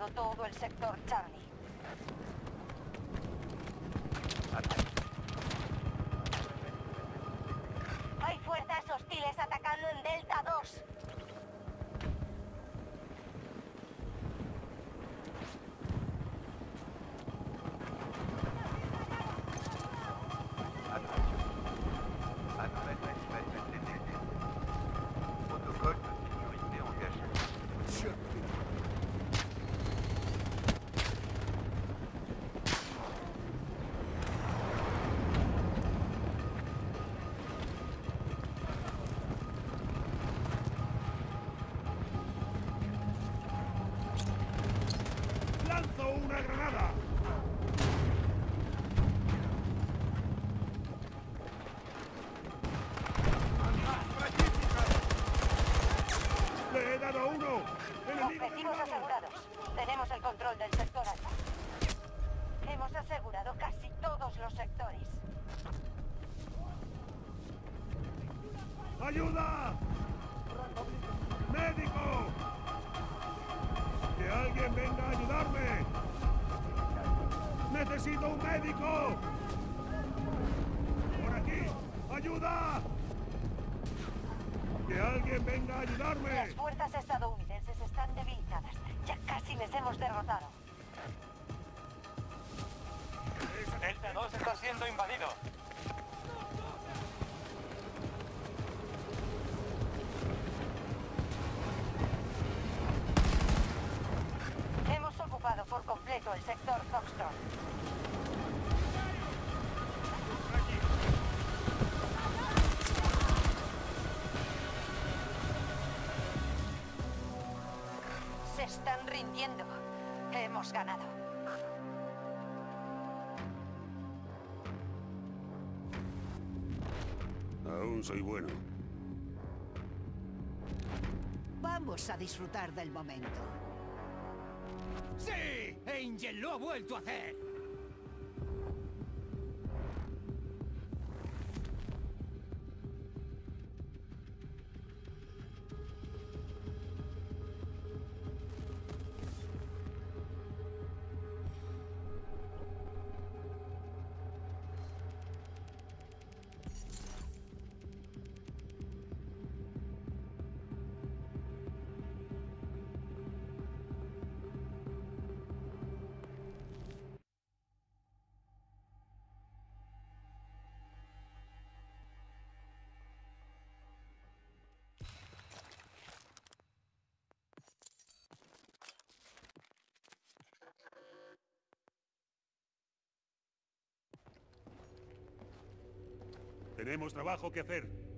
asegurado todo el sector Charlie. Hay fuerzas hostiles atacando en Delta 2. Protocole de sécurité engagé. ¡Lanzo una granada! ¡Le he dado a uno! ¡Enemigo Objetivos derribado! asegurados. Tenemos el control del sector alfa. Hemos asegurado casi todos los sectores. ¡Ayuda! ¡Médico! ¡Que alguien venga a ayudarme! ¡Necesito un médico! ¡Por aquí! ¡Ayuda! ¡Que alguien venga a ayudarme! Las fuerzas estadounidenses están debilitadas. Ya casi les hemos derrotado. Delta 2 está siendo invadido. Hemos ocupado por completo el sector Foxtrot. Se están rindiendo. Hemos ganado. Aún soy bueno. Vamos a disfrutar del momento. ¡Sí! ¡Angel lo ha vuelto a hacer! Tenemos trabajo que hacer.